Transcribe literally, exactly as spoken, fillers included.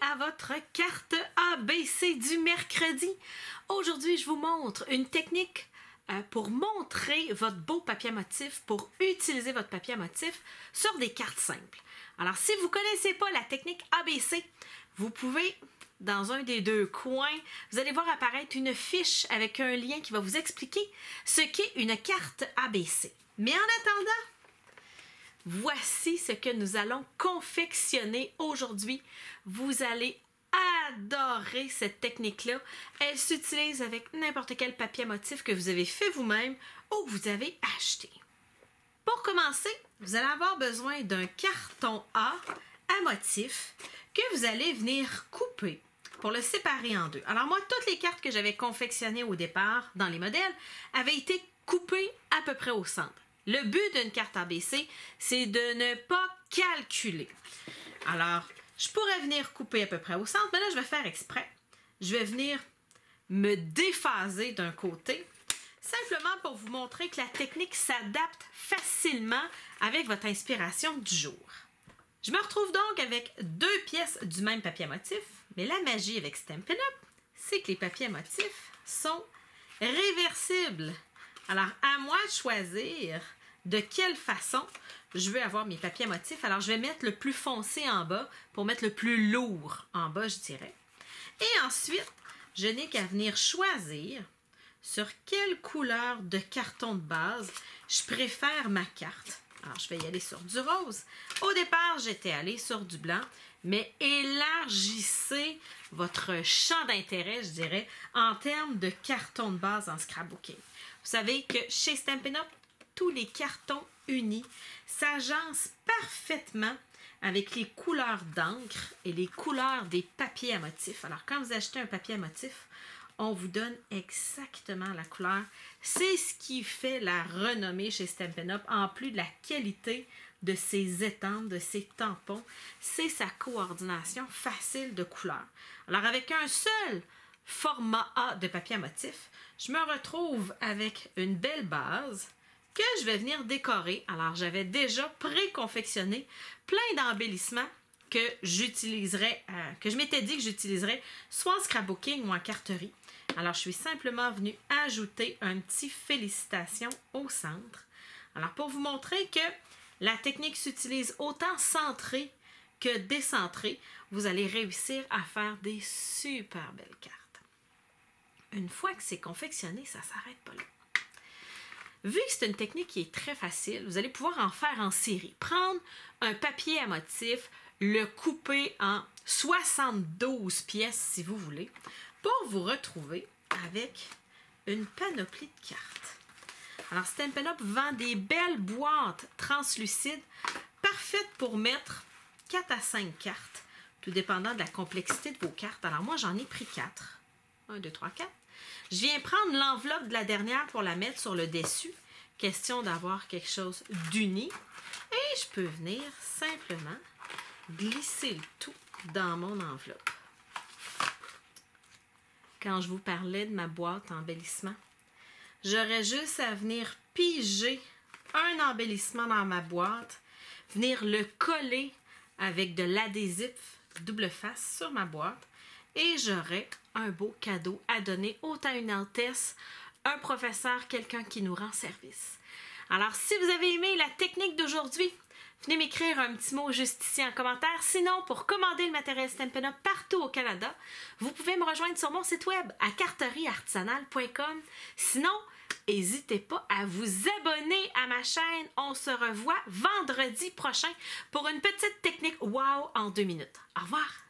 à votre carte A B C du mercredi. Aujourd'hui, je vous montre une technique euh, pour montrer votre beau papier à motif, pour utiliser votre papier à motif sur des cartes simples. Alors, si vous ne connaissez pas la technique A B C, vous pouvez, dans un des deux coins, vous allez voir apparaître une fiche avec un lien qui va vous expliquer ce qu'est une carte A B C. Mais en attendant, voici ce que nous allons confectionner aujourd'hui. Vous allez adorer cette technique-là. Elle s'utilise avec n'importe quel papier à motif que vous avez fait vous-même ou que vous avez acheté. Pour commencer, vous allez avoir besoin d'un carton A à motif que vous allez venir couper pour le séparer en deux. Alors moi, toutes les cartes que j'avais confectionnées au départ dans les modèles avaient été coupées à peu près au centre. Le but d'une carte A B C, c'est de ne pas calculer. Alors, je pourrais venir couper à peu près au centre, mais là, je vais faire exprès. Je vais venir me déphaser d'un côté, simplement pour vous montrer que la technique s'adapte facilement avec votre inspiration du jour. Je me retrouve donc avec deux pièces du même papier à motif, mais la magie avec Stampin' Up, c'est que les papiers à motif sont réversibles. Alors, à moi de choisir de quelle façon je veux avoir mes papiers à motif. Alors, je vais mettre le plus foncé en bas pour mettre le plus lourd en bas, je dirais. Et ensuite, je n'ai qu'à venir choisir sur quelle couleur de carton de base je préfère ma carte. Alors, je vais y aller sur du rose. Au départ, j'étais allée sur du blanc, mais élargissez votre champ d'intérêt, je dirais, en termes de carton de base en scrapbooking. Vous savez que chez Stampin' Up, tous les cartons unis s'agencent parfaitement avec les couleurs d'encre et les couleurs des papiers à motif. Alors, quand vous achetez un papier à motif, on vous donne exactement la couleur. C'est ce qui fait la renommée chez Stampin' Up, en plus de la qualité de ses étampes, de ses tampons. C'est sa coordination facile de couleurs. Alors, avec un seul format A de papier à motif, je me retrouve avec une belle base que je vais venir décorer. Alors, j'avais déjà pré-confectionné plein d'embellissements que j'utiliserais, euh, que je m'étais dit que j'utiliserais soit en scrapbooking ou en carterie. Alors, je suis simplement venue ajouter un petit félicitations au centre. Alors, pour vous montrer que la technique s'utilise autant centrée que décentrée, vous allez réussir à faire des super belles cartes. Une fois que c'est confectionné, ça ne s'arrête pas là. Vu que c'est une technique qui est très facile, vous allez pouvoir en faire en série. Prendre un papier à motif, le couper en soixante-douze pièces si vous voulez, pour vous retrouver avec une panoplie de cartes. Alors, Stampin' Up vend des belles boîtes translucides, parfaites pour mettre quatre à cinq cartes, tout dépendant de la complexité de vos cartes. Alors, moi, j'en ai pris quatre. un, deux, trois, quatre. Je viens prendre l'enveloppe de la dernière pour la mettre sur le dessus. Question d'avoir quelque chose d'uni. Et je peux venir simplement glisser le tout dans mon enveloppe. Quand je vous parlais de ma boîte embellissement, j'aurais juste à venir piger un embellissement dans ma boîte, venir le coller avec de l'adhésif double face sur ma boîte et j'aurai un beau cadeau à donner autant à une hôtesse, un professeur, quelqu'un qui nous rend service. Alors, si vous avez aimé la technique d'aujourd'hui, venez m'écrire un petit mot juste ici en commentaire. Sinon, pour commander le matériel Stampin' Up partout au Canada, vous pouvez me rejoindre sur mon site web à carterie artisanale point com. Sinon, n'hésitez pas à vous abonner à ma chaîne. On se revoit vendredi prochain pour une petite technique wow en deux minutes. Au revoir!